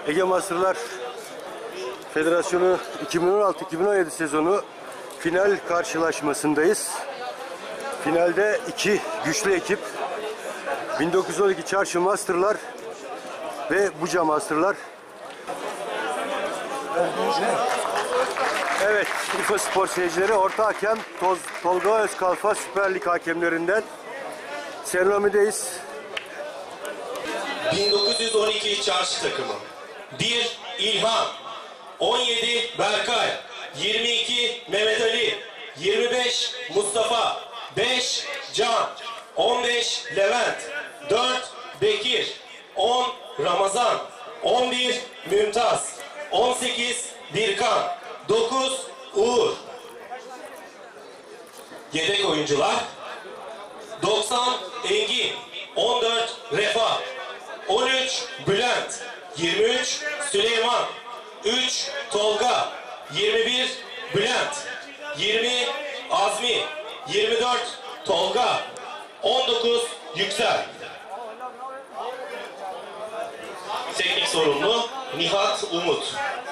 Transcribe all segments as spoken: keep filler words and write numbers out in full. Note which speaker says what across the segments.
Speaker 1: Ege Masterlar Federasyonu iki bin on altı iki bin on yedi sezonu final karşılaşmasındayız. Finalde iki güçlü ekip bin dokuz yüz on iki Çarşı Masterlar ve Buca Masterlar. Evet, İFA Spor seyircileri, orta hakem Toz, Tolga Özkalfa Süper Lig hakemlerinden Serenomi'deyiz.
Speaker 2: bin dokuz yüz on iki Çarşı takımı. bir İlhan, on yedi Berkay, yirmi iki Mehmet Ali, yirmi beş Mustafa, beş Can, on beş Levent, dört Bekir, on Ramazan, on bir Mümtaz, on sekiz Birkan, dokuz Uğur. Yedek oyuncular: doksan Engin, on dört Refah, on üç Bülent, yirmi üç Süleyman, üç Tolga, yirmi bir Bülent, yirmi Azmi, yirmi dört Tolga, on dokuz Yüksel. Teknik sorumlu Nihat Umut.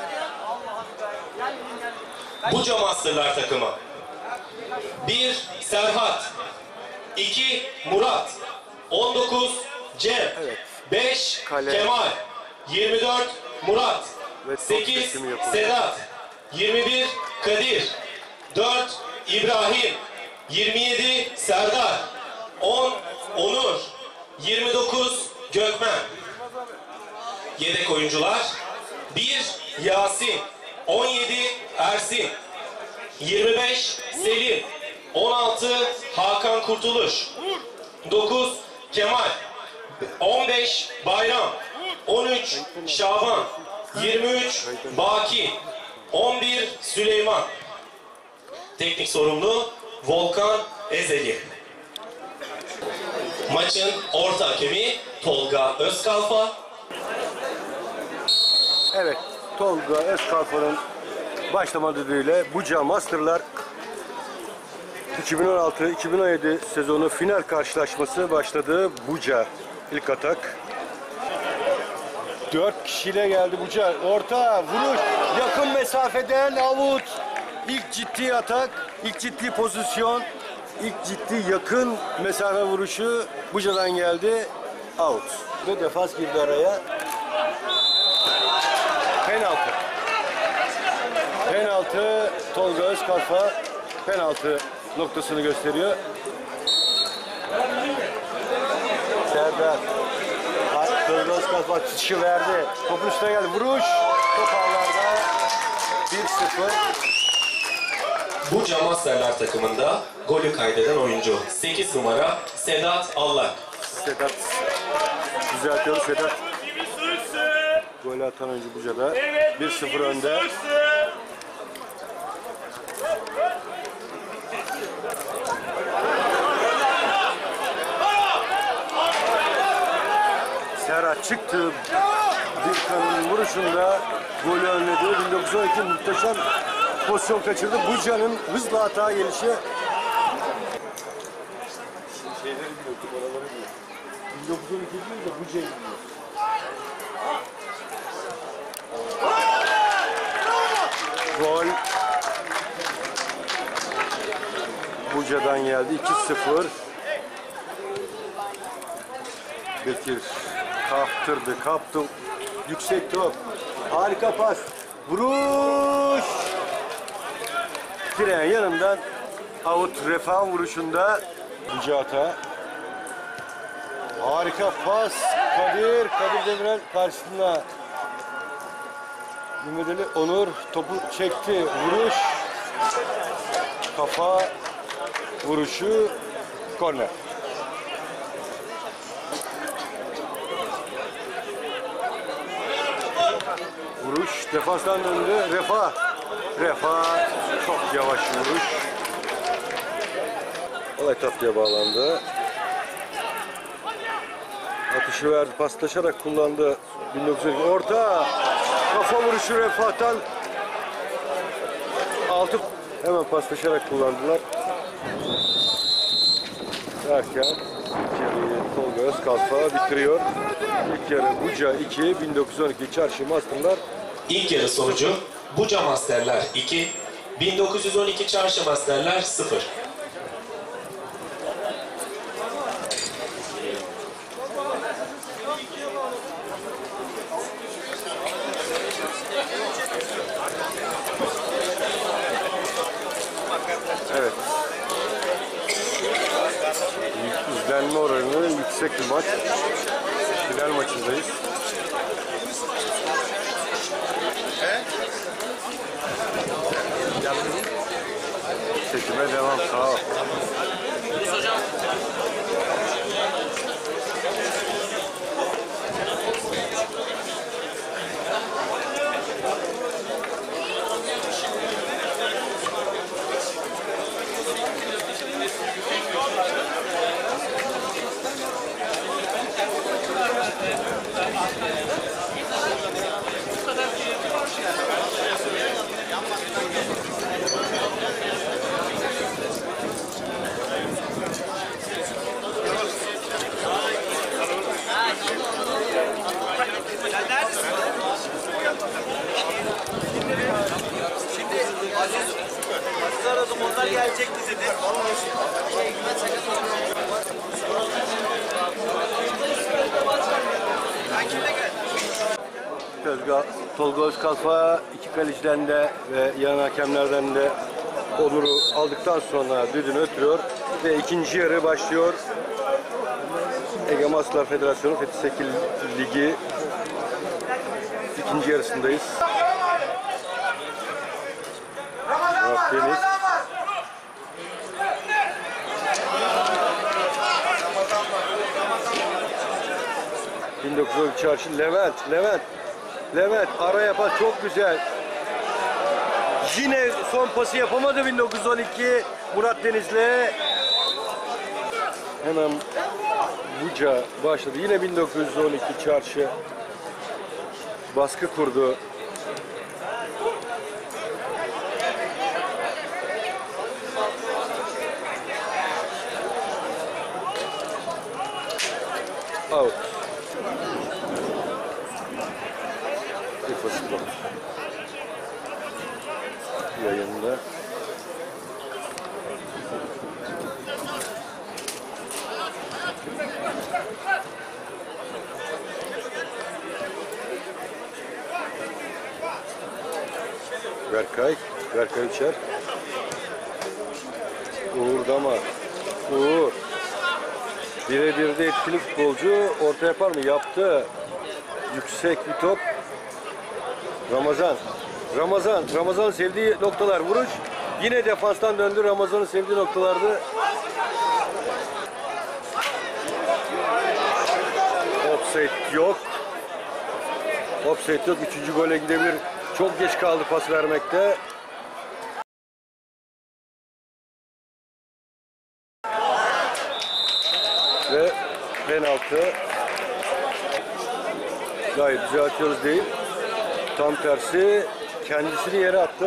Speaker 2: Buca Masterlar takımı: bir Serhat, iki Murat, on dokuz Cem, beş
Speaker 1: Kale.
Speaker 2: Kemal, yirmi dört Murat, sekiz Sedat, yirmi bir Kadir, dört İbrahim, yirmi yedi Serdar, on Onur, yirmi dokuz Gökmen. Yedek oyuncular: bir Yasin, on yedi Ersin, yirmi beş Selim, on altı Hakan Kurtuluş, dokuz Kemal, on beş Bayram, on üç Şaban, yirmi üç Baki, on bir Süleyman. Teknik sorumlu Volkan Ezeli. Maçın orta hakemi Tolga Özkalfa.
Speaker 1: Evet, Tolga Özkalfa'nın başlama düdüğüyle Buca Masterlar iki bin on altı iki bin on yedi sezonu final karşılaşması başladı. Buca ilk atak. Dört kişiyle geldi Buca. Orta vuruş, yakın mesafeden avut. İlk ciddi atak, ilk ciddi pozisyon, ilk ciddi yakın mesafe vuruşu Buca'dan geldi. Out. Ve defans girdi araya. Penaltı. Penaltı. Tolga Özkalfa penaltı noktasını gösteriyor. Serdar. Tolga Özkalfa tutuşu verdi. Topun üstüne geldi. Vuruş. Top ağlarda. bir sıfır.
Speaker 2: Buca Masterlar takımında golü kaydeden oyuncu sekiz numara Sedat Allak.
Speaker 1: Sedat. Düzeltiyor Sedat. Golü atan oyuncu Buca'da. bir sıfır önde. Serhat çıktı. Birkan'ın vuruşunda golü önledi. bin dokuz yüz on iki muhteşem pozisyon kaçırdı. Buca'nın hızla hata gelişi. Şeyleri diyor, oraları diyor. bin dokuz yüz on iki diyor da Buca'yı diyor. Gol. Buca'dan geldi. iki sıfır. Bekir kaptırdı, kaptı. Yüksek top. Harika pas. Vuruş. Direğin yanından out. Refah vuruşunda Buca hata. Harika pas. Kadir. Kadir Demirel karşısında. Mehmet Ali Onur topu çekti. Vuruş. Kafa vuruşu. Korner. Vuruş defanstan döndü. Refah. Refah çok yavaş vuruş. Olay tatlıya bağlandı. Atışı verdi. Paslaşarak kullandı. bin dokuz yüz orta. Kafa vuruşu Refah'tan. Altı hemen paslaşarak kullandılar. derken ilk yarıyı Tolga Özkalfa bitiriyor. İlk yarı Buca iki, bin dokuz yüz on iki Çarşı Masterlar.
Speaker 2: İlk yarı sonucu Buca Masterlar iki, bin dokuz yüz on iki Çarşı Masterlar sıfır.
Speaker 1: Evet. İzlenme oranı yüksek bir maç. Final maçındayız. Çekime devam. Sağ ol.
Speaker 3: Aziz aradım, onlar gelecekti dedi. Ben kimle geldim?
Speaker 1: Tolga, Tolga Özkalfa iki kaleciden de ve yan hakemlerden de onuru aldıktan sonra düdüğünü ötürüyor ve ikinci yarı başlıyor. Ege Masterlar Federasyonu Fethi Sekil Ligi ikinci yarısındayız. Murat Deniz. bin dokuz yüz on iki Çarşı Levent, Levent, Levent ara yapan çok güzel. Yine son pası yapamadı bin dokuz yüz on iki Murat Deniz'le. Hemen Buca başladı. Yine bin dokuz yüz on iki Çarşı baskı kurdu. Out. Futbol yayında. Berkay, Berkay Uçar. Uğur Damar. Uğur. Birebirde etkili futbolcu orta yapar mı? Yaptı. Yüksek bir top. Ramazan. Ramazan. Ramazan'ın sevdiği noktalar vuruş. Yine defanstan döndü. Ramazan'ın sevdiği noktalardı. Offside yok. Offside yok. Üçüncü gole gidebilir. Çok geç kaldı pas vermekte. Ve penaltı. Gayet düzeltiyoruz değil. Tam tersi kendisini yere attı.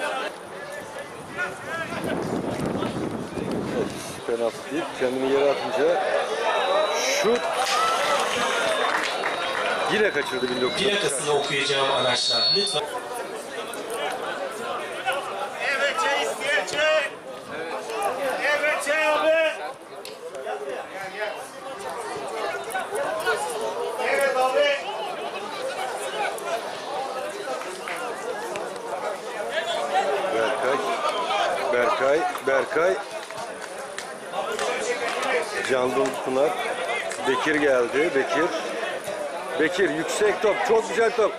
Speaker 1: Evet, penaltı değil. Kendini yere atınca şut. Yine kaçırdı bin dokuz yüz.
Speaker 2: Plakasını okuyacağım araçlar. Lütfen.
Speaker 3: Evet çay isteyen çay. Evet çay abi. Evet abi.
Speaker 1: Berkay. Berkay. Berkay. Can Pınar. Bekir geldi. Bekir. Bekir yüksek top. Çok güzel top.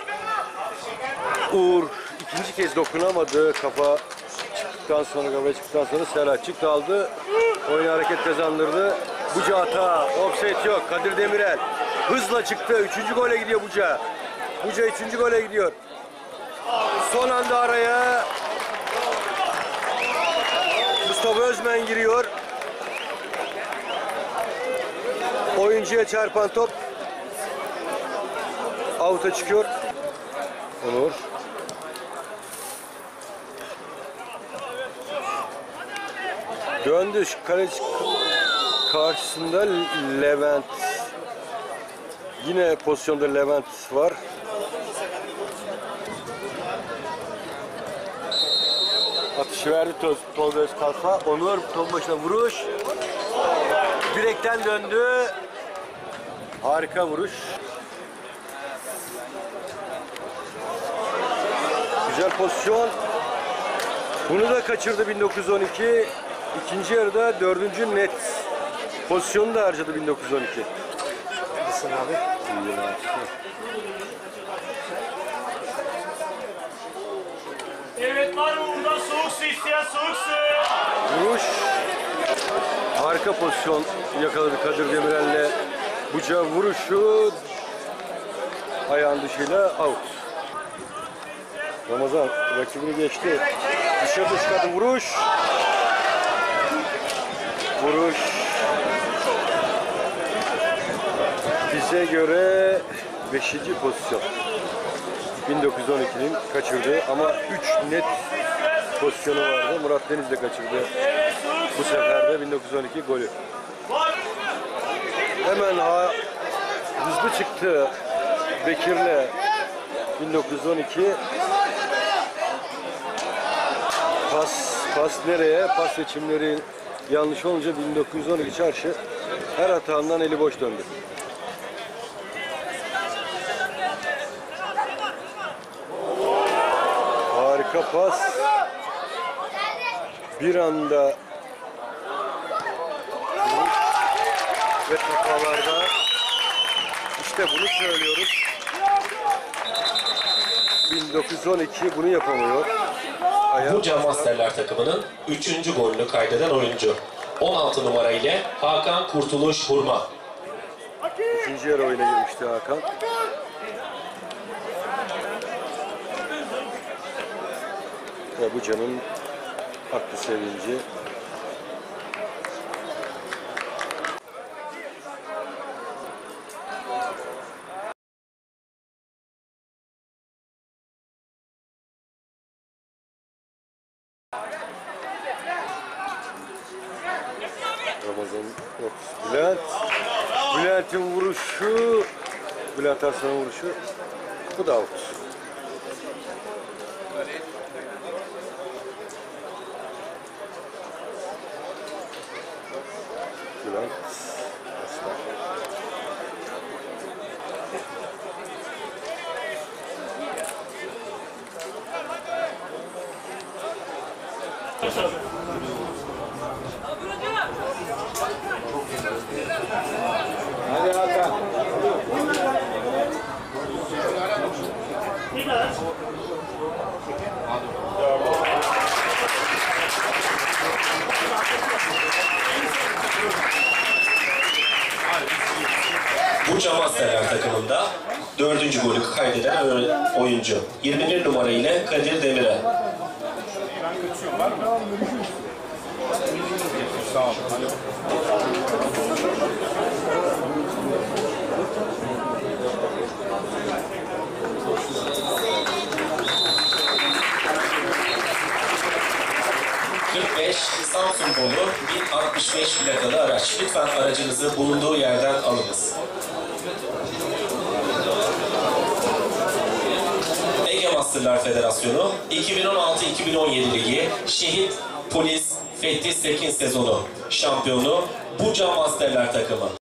Speaker 1: Uğur ikinci kez dokunamadı. Kafa çıktıktan sonra, kafa çıktıktan sonra Serhatçık kaldı. Oyun hareket kazandırdı. Buca hata. Offside yok. Kadir Demirel hızla çıktı. Üçüncü gole gidiyor Buca. Buca üçüncü gole gidiyor. Son anda araya Mustafa Özmen giriyor. Oyuncuya çarpan top out'a çıkıyor. Onur. Döndü. Kaleci Karşısında Levent. Yine pozisyonda Levent var. Atışı verdi Tol Tolga Özkalfa. Onur top başına vuruş. Direkten döndü. Harika vuruş. Güzel pozisyon. Bunu da kaçırdı bin dokuz yüz on iki. İkinci yarıda dördüncü net pozisyonu da harcadı bin dokuz yüz on iki.
Speaker 4: Nasılsın abi?
Speaker 3: Evet, var mı buradan soğuk su isteyen soğuk su?
Speaker 1: Vuruş. Harika pozisyon yakaladı Kadir Demirel'le. Buca vuruşu ayağın dışıyla out. Ramazan rakibini geçti. Dışarıda çıkardı vuruş. Vuruş. Bize göre beşinci pozisyon. bin dokuz yüz on ikinin kaçırdığı ama üç net pozisyonu vardı. Murat Deniz de kaçırdı. Bu sefer de bin dokuz yüz on iki golü. Hemen ha, hızlı çıktı Bekir'le bin dokuz yüz on iki. Pas, pas nereye? Pas seçimleri yanlış olunca bin dokuz yüz on iki Çarşı her hatandan eli boş döndü. Harika pas. Bir anda ve kafalarda işte bunu söylüyoruz. bin dokuz yüz on iki bunu yapamıyor.
Speaker 2: Buca Masterler takımının üçüncü golünü kaydeden oyuncu. on altı numara ile Hakan Kurtuluş Hurma.
Speaker 1: İkinci yarı oyuna girmişti Hakan. Ve Buca'nın aklı sevinci. Ramazan ortası. Bülent. Bülent'in vuruşu. Bülent Arslan'ın vuruşu. Bu da out. Bülent Arslan.
Speaker 4: Hadi Hakan.
Speaker 2: Buca Masterler takımında dördüncü golü kaydeden oyuncu. yirmi bir numara ile Kadir Demirel.
Speaker 4: Sağ ol. Hadi.
Speaker 2: kırk beş Samsun Bolu bin altmış beş plakalı araç. Lütfen aracınızı bulunduğu yerden alınız. Ege Masterlar Federasyonu iki bin on altı iki bin on yedi Ligi Şehit Polis Fethi Sekin sezonu şampiyonu Buca Masterler takımı.